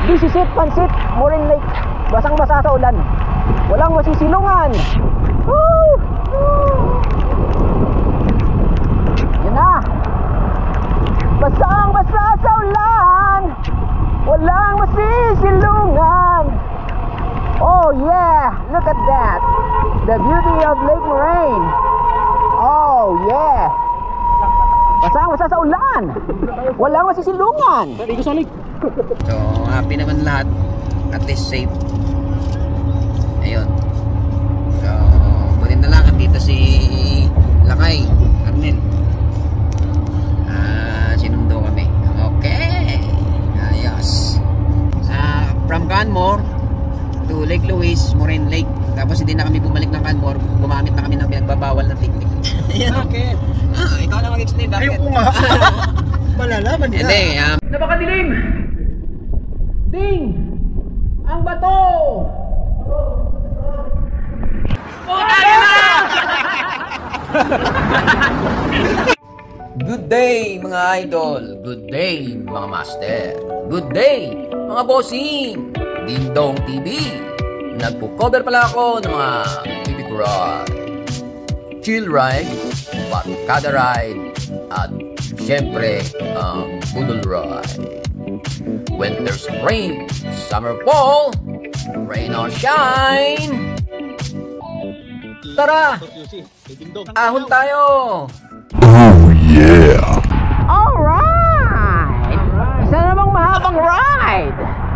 This is it, Pansit, Moraine Lake. Basang-basa sa ulan. Walang masisilungan. Woo! Yan na. Basang-basa sa ulan. Walang masisilungan. Oh yeah, look at that. The beauty of Lake Moraine. Oh yeah. Basang-basa sa ulan. Walang masisilungan. So, happy naman lahat. At least safe. Ayun. So, buti na lang dito si Lakay. Arnel. Sinundo kami. Okay. Ayos. From Canmore to Lake Louise, Moraine Lake. Tapos hindi na kami bumalik ng Canmore. Gumamit na kami ng pinagbabawal na technique. Ayan. Okay. Ikaw na mag-explain bakit. Ayoko nga. Malalaman nila. Hindi. Napakadilim. Ding! Ang bato! Good day mga idol. Good day mga master. Good day mga bossing. Dingdong TV. Nagpo-cover pala ako ng mga bibig ride, chill ride, barkada ride, at syempre ang budol ride. Winter, spring, summer, fall, rain or shine. Tara! Ahon tayo! Oh yeah! Alright! Isa namang mahabang ride!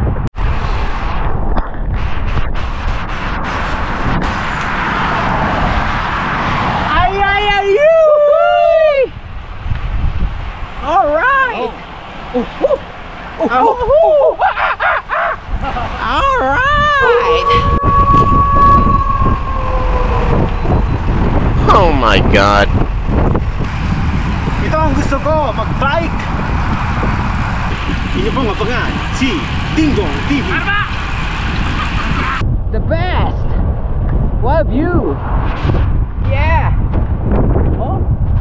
Ay, ay, ay, yoo! Alright! Alright! Oh my god! Ito ang gusto ko, mag-bike. Inyo pong abangan si Dingdong TV. The best! What view! Yeah! Oh!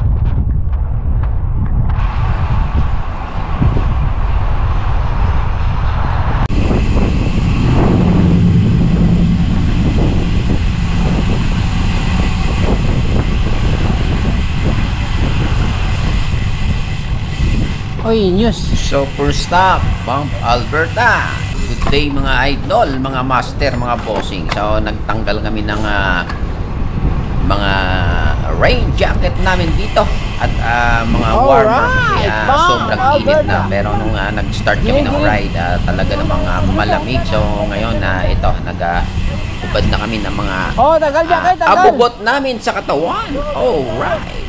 Oy, news. So first stop, Banff, Alberta. Good day mga idol, mga master, mga bossing. So nagtanggal kami ng mga rain jacket namin dito at mga warmer kaya sobrang init na. Pero nung nag-start kami ng ride, talaga namang malamig. So ngayon ito ubad na kami ng mga tagal jacket, tagal. abubot namin sa katawan. Alright.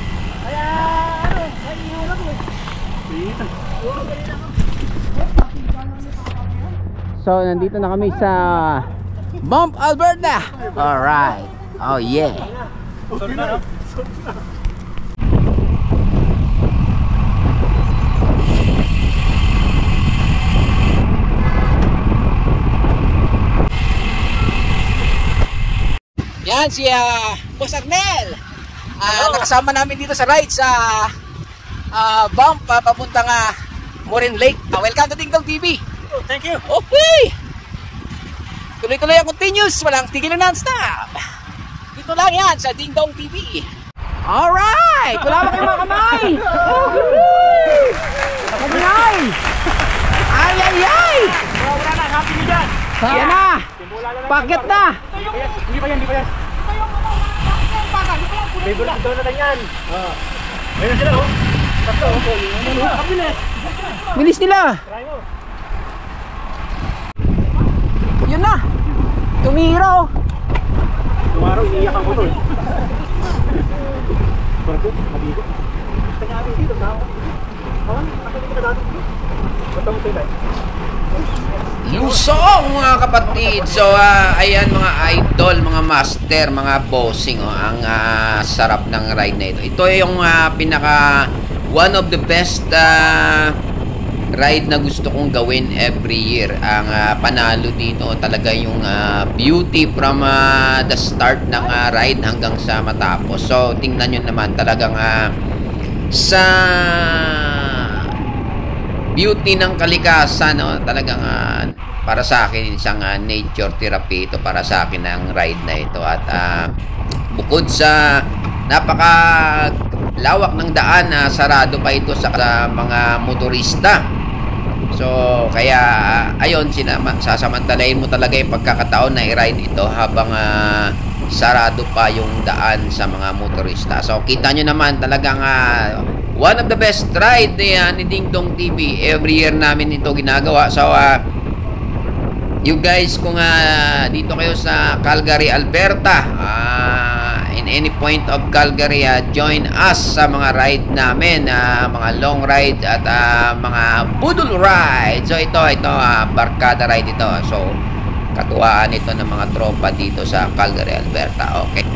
So, nandito na kami sa Banff, Alberta. Alright. Oh, yeah. Yan si Boss Arnel. Nakasama namin dito sa ride sa Banff papuntang Moraine Lake. Welcome to Dingdong TV. Thank you. Okay. Tuloy-tuloy ang continuous, walang tigil na non-stop. Dito lang yan sa Dingdong TV. Alright! Wala pa kayong mga kamay! Kamay! Ay, ay, ay! Wala na, happy nyo dyan. Yan na! Pakit na! Hindi pa yan, hindi pa yan. May bulak doon natin yan. Ayun na sila, oh. Tatlo, oh. Kabilis. Bilis nila! Try mo. Yun na! Tumira oh! Tumaraw, iniiyak ang motor. Barko, mabigo. Kanya kami dito, tao. Kawan, nakalimutan ka dati. Batang tayo. Lusong mga kapatid. So ayan mga idol, mga master, mga bossing ang sarap ng ride na ito. Ito yung pinaka one of the best ride na gusto kong gawin every year. Ang panalo dito talaga yung beauty from the start ng ride hanggang sa matapos. So tingnan nyo naman talagang sa beauty ng kalikasan, talagang para sa akin isang nature therapy ito para sa akin ang ride na ito. At bukod sa napaka lawak ng daan, sarado pa ito sa mga motorista. So kaya ayun, sasamantalahin mo talaga yung pagkakataon na i-ride ito habang sarado pa yung daan sa mga motorista. So kita nyo naman talagang one of the best ride ni Ding Dong TV. Every year namin ito ginagawa. So you guys, kung dito kayo sa Calgary, Alberta, in any point of Calgary, join us sa mga ride namin, mga long ride at mga budol ride. So ito barkada ride ito. So katuwaan ito ng mga tropa dito sa Calgary, Alberta. Okay.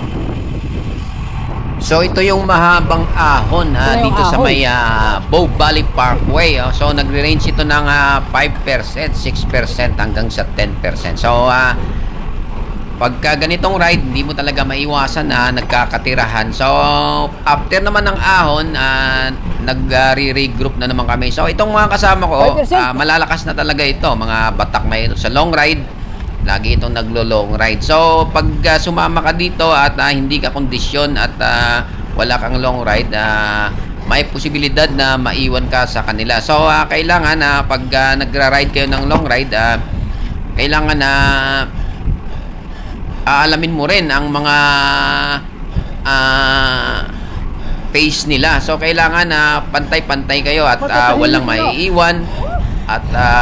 So ito yung mahabang ahon dito sa may Bow Valley Parkway. So nagre-range ito ng 5%, 6% hanggang sa 10%. So pagka ganitong ride, hindi mo talaga maiwasan na nagkakatirahan. So after naman ng ahon, nag-regroup na naman kami. So itong mga kasama ko, malalakas na talaga ito, mga batak na ito sa long ride. Lagi itong naglo-long ride. So, pag sumama ka dito at hindi ka kondisyon at wala kang long ride, may posibilidad na maiwan ka sa kanila. So, kailangan pag nagra-ride kayo ng long ride, kailangan na aalamin mo rin ang mga pace nila. So, kailangan pantay-pantay kayo at walang maiiwan at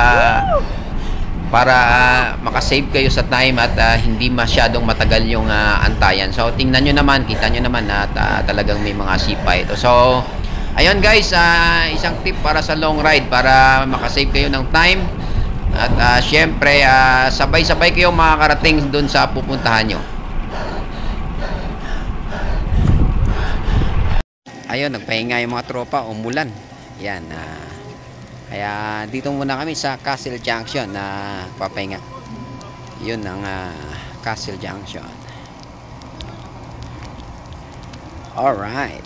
para makasave kayo sa time at hindi masyadong matagal yung antayan. So tingnan nyo naman, kita nyo naman at talagang may mga sipa ito. So ayun guys, isang tip para sa long ride para makasave kayo ng time at syempre sabay-sabay kayo makakarating dun sa pupuntahan nyo. Ayun, nagpahinga yung mga tropa, umulan. Yan, kaya dito muna kami sa Castle Junction na papahinga. Yun ang Castle Junction. Alright.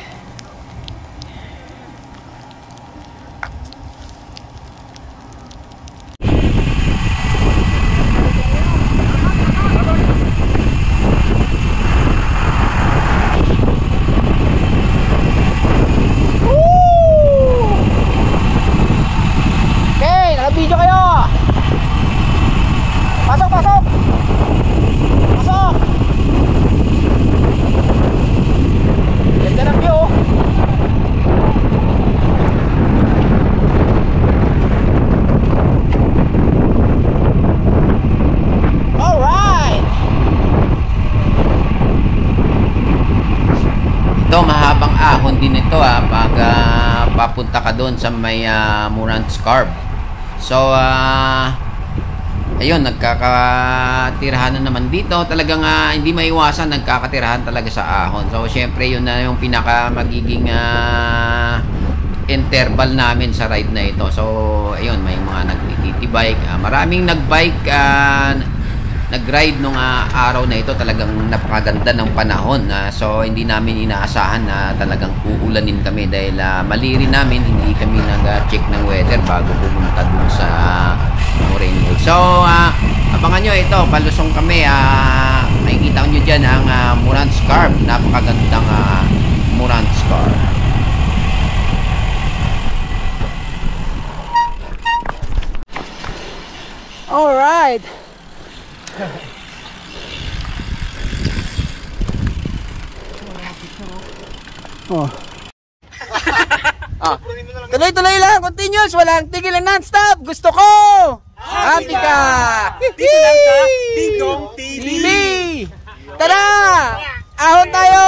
Video kayo. Pasok. Ganda ng view. Alright. Ito mahabang ahon din ito pag papunta ka doon sa may Morant's Cove. So, ayun, nagkakatirahan na naman dito. Talagang hindi maiwasan, nagkakatirahan talaga sa ahon. So, syempre, yun na yung pinaka magiging interval namin sa ride na ito. So, ayun, may mga nagtitibike. Maraming nagbike, nag-ride nung araw na ito. Talagang napakaganda ng panahon. So, hindi namin inaasahan na talagang uulanin kami dahil mali rin namin, hindi kami nag-check ng weather bago pumunta dun sa Moreno. So, abangan nyo ito, palusong kami. Makikita nyo dyan ang Morant's Cove. Napakagandang Morant's Cove. Alright. Oh. Tuloy-tuloy lang, continuous, walang tigil lang non-stop. Gusto ko. Happy ka. Dito lang sa Ding Dong TV. Tara! Ahon tayo.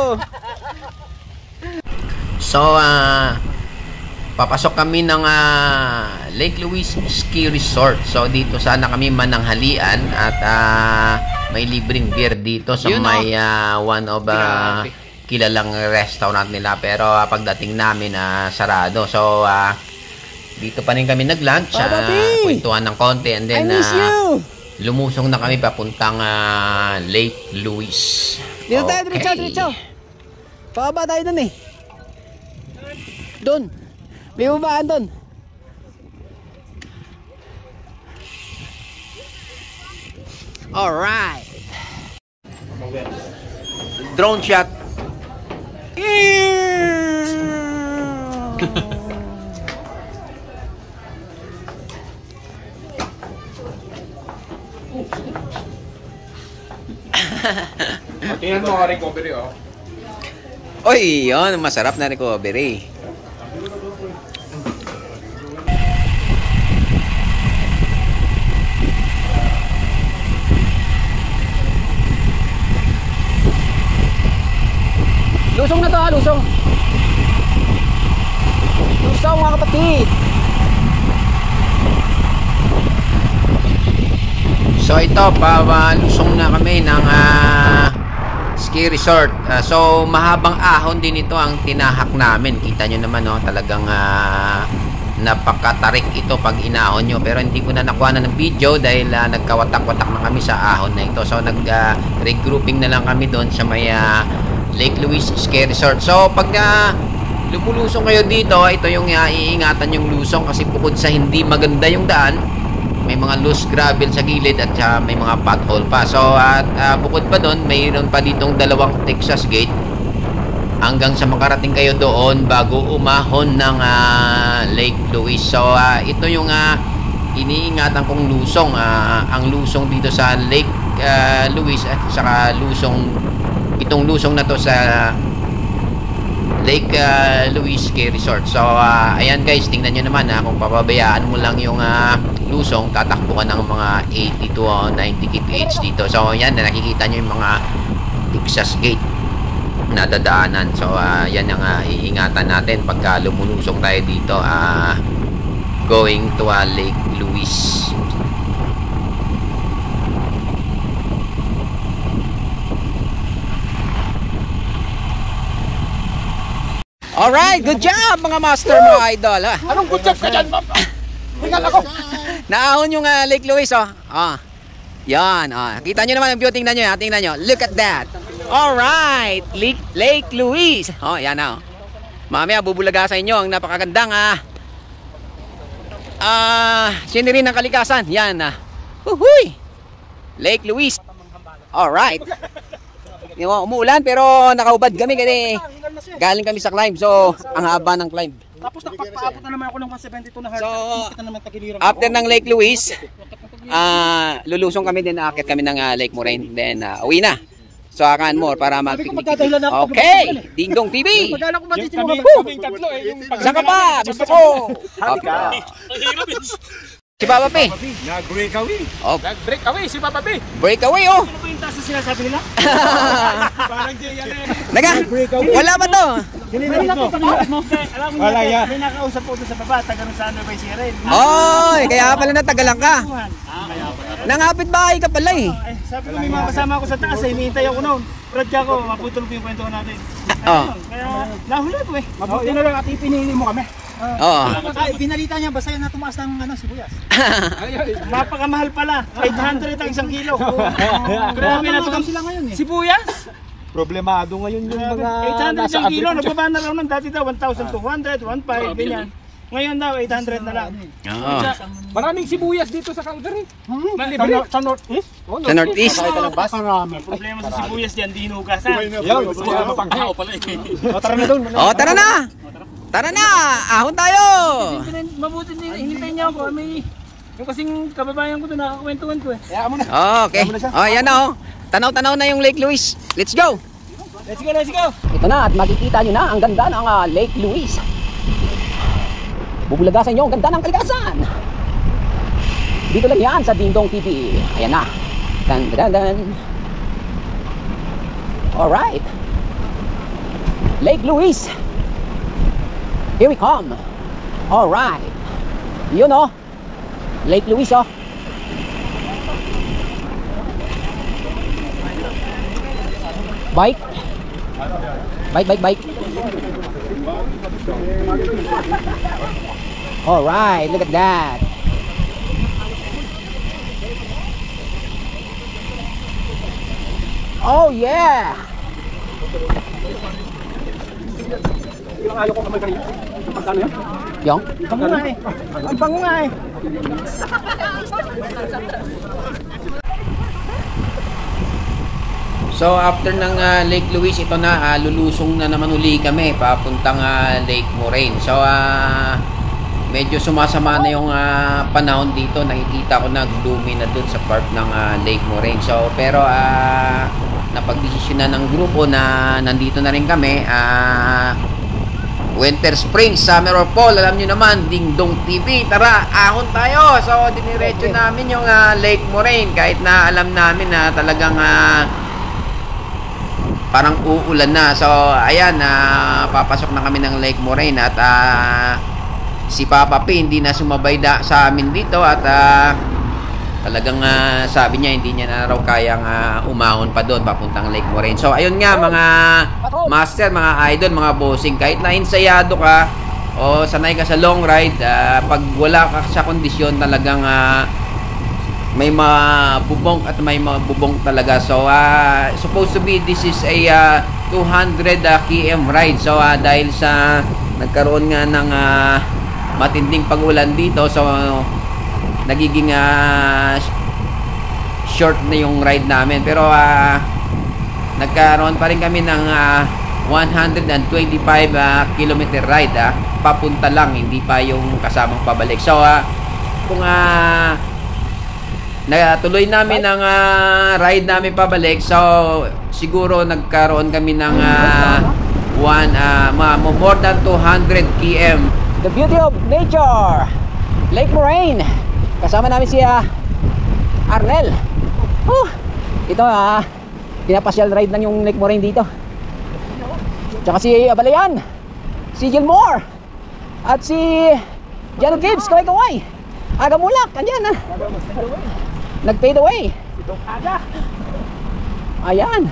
So, papasok kami ng Lake Louise Ski Resort. So, dito sana kami mananghalian at may libreng beer dito sa may one of kilalang restaurant nila. Pero pagdating namin, sarado. So, dito pa rin kami nag-lunch. Kwentuhan ng konti. And then, lumusong na kami papuntang Lake Louise. Dito tayo, diretso. Pababa tayo dun eh. Doon. May babaan doon. Alright. Drone shot. Tingnan mo ang recovery, oh. Oy, yun. Masarap na recovery. Lusong na to ha, lusong. Lusong mga kapatid. So ito, lusong na kami ng ski resort. So mahabang ahon din ito ang tinahak namin. Kita nyo naman, no? Talagang napakatarik ito pag inahon nyo. Pero hindi ko na nakuha na ng video dahil nagkawatak-watak na kami sa ahon na ito. So regrouping na lang kami doon sa may Lake Louise Ski Resort. So pag lumulusong kayo dito, ito yung iingatan yung lusong kasi bukod sa hindi maganda yung daan, may mga loose gravel sa gilid at may mga pothole pa. So at bukod pa doon, mayroon pa ditong dalawang Texas gate hanggang sa makarating kayo doon bago umahon ng Lake Louise. So ito yung iniingatan kong lusong. Ang lusong dito sa Lake Louise at saka itong lusong na to sa Lake Louise Ski Resort. So ayan guys, tingnan nyo naman kung papabayaan mo lang yung lusong, tatakbo ka ng mga 80 to 90 kph dito. So ayan, nakikita nyo yung mga Texas gate na dadaanan. So yan ang iingatan natin pagka lumulusong tayo dito going to Lake Louise. Alright, good job mga master, mga idol. Anong good job ka dyan, Bob? Tingnan ako. Naahon yung Lake Louise, oh. Yan, kita nyo naman ang view, tingnan nyo, tingnan nyo. Look at that. Alright, Lake Louise. Yan na, mamaya bubulaga sa inyo ang napakagandang scenery ng kalikasan. Yan, Uhuy! Lake Louise. Alright. Umuulan pero nakaubad kami kasi galing kami sa climb. So, ang haba ng climb. Tapos nakapagpaabot na naman ako ng 172 na hard. So, after ng Lake Louise, lulusong kami din, aakyat kami ng Lake Moraine. Then, uwi na. So, akan more para mag-picnic. Okay, Dingdong TV. Kaming tatlo Saan ka pa? Gusto ko. Si Papa P. Nag-breakaway. Nag-breakaway si Papa P. Breakaway, oh. Ano ba yung taas na sinasabi nila? Parang yan Naga, wala ba to? Wala yan. May nakausap po doon sa baba, taga sa ano ba yung siren. Oy, kaya pala natagalan ka. Nangapit bahay ka pala eh. Sabi ko may mga kasama ko sa taas, hinihintay ako noon. Brad ka ako, maputol ko yung kwentuhan natin. Kaya nahuli ko eh. Mabuti na lang at ipinili mo kami. Oo. Binalita niya basta yan na tumaas ng sibuyas. Mapakamahal pala. 800 ang isang kilo. Grabe na ito sila ngayon eh. Sibuyas? Problemado ngayon yung mga 800 isang kilo. Nagbaba na raw ng dati daw 1,200, 1,500, ganyan. Ngayon daw 800 na lang. Maraming sibuyas dito sa Calgary. Sa Northeast? Sa Northeast. Problema sa sibuyas diyan, di hinugasan. Mapanghaw pala eh. Tara na doon. Tara na. Tara na, ahon tayo. Mabuti din, hinintay niya ako. May yung kasing kababayan ko doon, nakakwentuhan ko eh. Okay. Yan na, tanaw-tanaw na yung Lake Louise. Let's go. Let's go, let's go. Ito na at makikita nyo na ang ganda ng Lake Louise. Bubulaga sa inyo ang ganda ng kalikasan. Dito lang yan sa Dingdong TV. Ayan na. Dan, dan, dan. Alright. Lake Louise. Here we come. Alright. Yun oh. Lake Louise oh. Bike. Bike. Alright, look at that. Oh yeah. Yung ayaw ko kamay kanina. Magkano yan? Yung? Bango nga eh. Ang bango nga eh. So after ng Lake Louise, ito na lulusong na naman uli kami papuntang Lake Moraine. So medyo sumasama na yung panahon dito. Nakikita ko na gloomy na dun sa part ng Lake Moraine. So pero napagdesisyon na ng grupo na nandito na rin kami. Winter, spring, summer or fall, alam nyo naman, Ding Dong TV, tara, ahon tayo. So diniretso namin yung Lake Moraine kahit na alam namin na talagang parang uulan na. So ayan, papasok na kami ng Lake Moraine at si Papa P hindi na sumabay sa amin dito at talagang sabi niya hindi niya na raw kayang umahon pa doon papuntang Lake Moraine. So ayun nga mga master, mga idol, mga bossing, kahit na ensayado ka o sanay ka sa long ride, pag wala ka sa kondisyon talagang may mabubong at may mabubong talaga. So supposed to be this is a 200 km ride. So dahil sa nagkaroon nga ng matinding pag-ulan dito, so nagiging short na yung ride namin. Pero nagkaroon pa rin kami ng 125 km ride papunta lang, hindi pa yung kasamang pabalik. So kung natuloy namin ang ride namin pabalik, so siguro nagkaroon kami ng more than 200 km. The beauty of nature, Lake Moraine. Kasama namin si Arnel. Ito pinapasyal ride lang yung Lake Moraine dito. Tsaka si Abalayan, si Gilmore, at si Jano Gibbs, kaway-kaway. Aga Mulak, andyan nag-fade away. Ayan.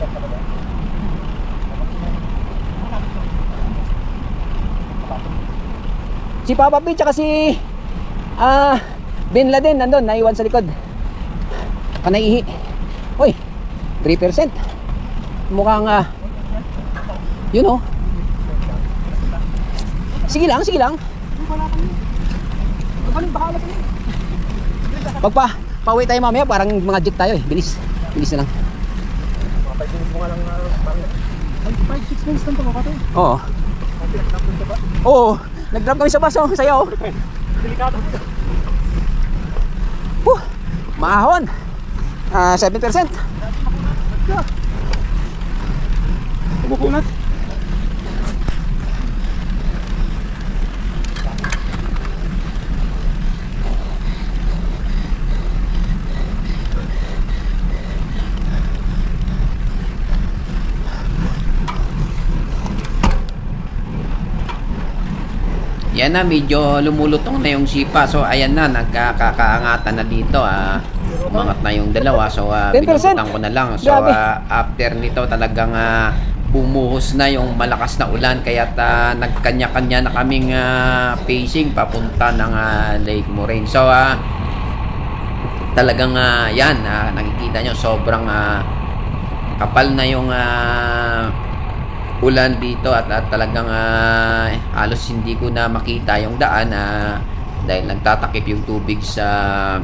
Si Papa P tsaka si Bin Laden nandun, naiwan sa likod. Panaihi. Uy, 3%. Mukhang you know. Sige lang, sige lang. Pauwi tayo mamaya, parang mga jet tayo eh. Bilis na lang. 5-6 minutes lang ito, kapatid. Oo, nag-drop kami sa baso, sayo. Delikado. Maahon. 7%. Bukunat. Yan na, medyo lumulutong na yung sipa. So ayan na, nagkakaangatan na dito. Umangat na yung dalawa. So binubutang ko na lang. So after nito talagang bumuhos na yung malakas na ulan. Kaya nagkanya-kanya na kaming pacing papunta ng Lake Moraine. So talagang yan, nakikita nyo sobrang kapal na yung ulan dito at talagang halos hindi ko na makita yung daan dahil nagtatakip yung tubig sa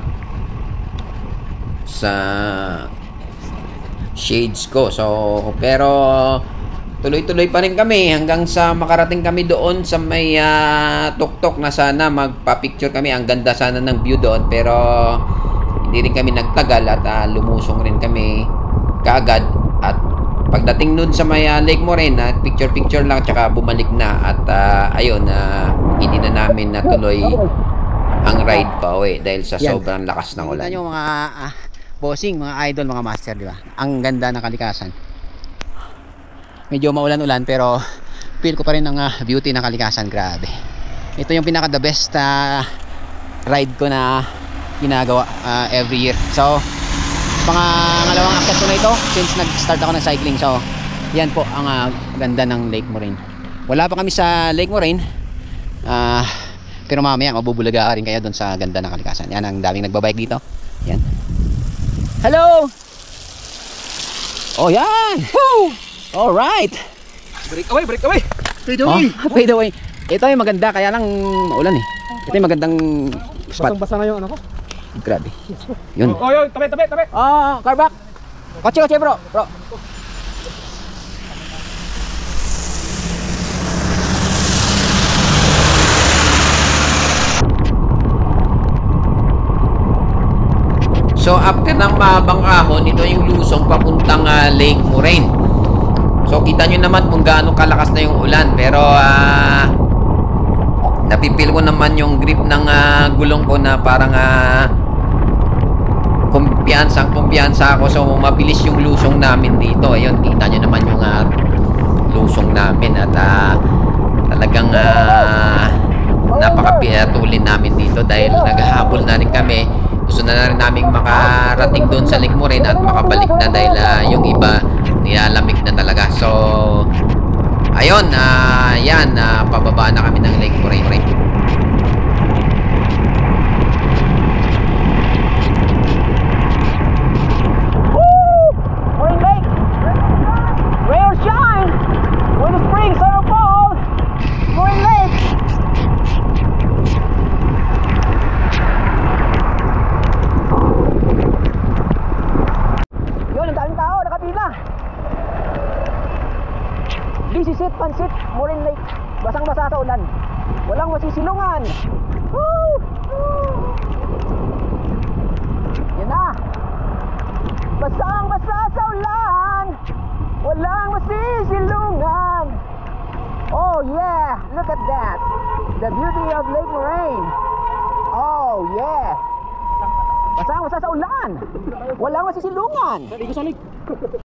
shades ko. So pero tuloy-tuloy pa rin kami hanggang sa makarating kami doon sa may tuktok na sana magpa-picture kami. Ang ganda sana ng view doon, pero hindi rin kami nagtagal at lumusong rin kami kaagad. At pagdating nun sa may Lake Moraine, picture lang tsaka bumalik na. At ayun, hindi na namin natuloy ang ride pa uwi dahil sa sobrang lakas ng ulan. Kita nyo mga bossing, mga idol, mga master, di ba? Ang ganda ng kalikasan. Medyo maulan-ulan pero feel ko pa rin ang beauty ng kalikasan. Grabe. Ito yung pinaka the best ride ko na ginagawa every year. So pangalawang akit ko na ito since nag-start ako ng cycling. So yan po ang ganda ng Lake Moraine. Wala pa kami sa Lake Moraine, pero mamaya mabubulaga rin kaya doon sa ganda ng kalikasan. Yan, ang daming nagbabike dito. Yan. Hello. Oh yan. Woo! Alright. Break away. Fade away. Fade away. Ito yung maganda, kaya lang maulan eh. Ito yung magandang spot. Basang-basa na yung ano ko. Grabe. Yun. Tabi. Car back. Kotse bro. So after ng mahabang ahon, ito yung lusong papuntang Lake Moraine. So kita nyo naman kung gaano kalakas na yung ulan. Pero napipil ko naman yung grip ng gulong ko na parang kumpiyansa ako. So mabilis yung lusong namin dito. Ayun, kita nyo naman yung lusong namin. At talagang napakapitulin namin dito dahil naghahabol na rin kami. Gusto na rin namin makarating doon sa Lake Moraine at makabalik na dahil yung iba nilalamig na talaga. So ayun, yan, pababa na kami ng Lake Moraine. Moraine Lake. Ray or shine. When the spring, summer, fall. Moraine Lake. Yun, ang daming tao, nakapila. This is it, Pansit, Moraine Lake. Basang-basa sa ulan. Walang masisilungan. Woo! Yan na. Basang-basa sa ulan. Walang masisilungan. Oh yeah, look at that. The beauty of Lake Moraine. Oh yeah. Basang-basa sa ulan. Walang masisilungan.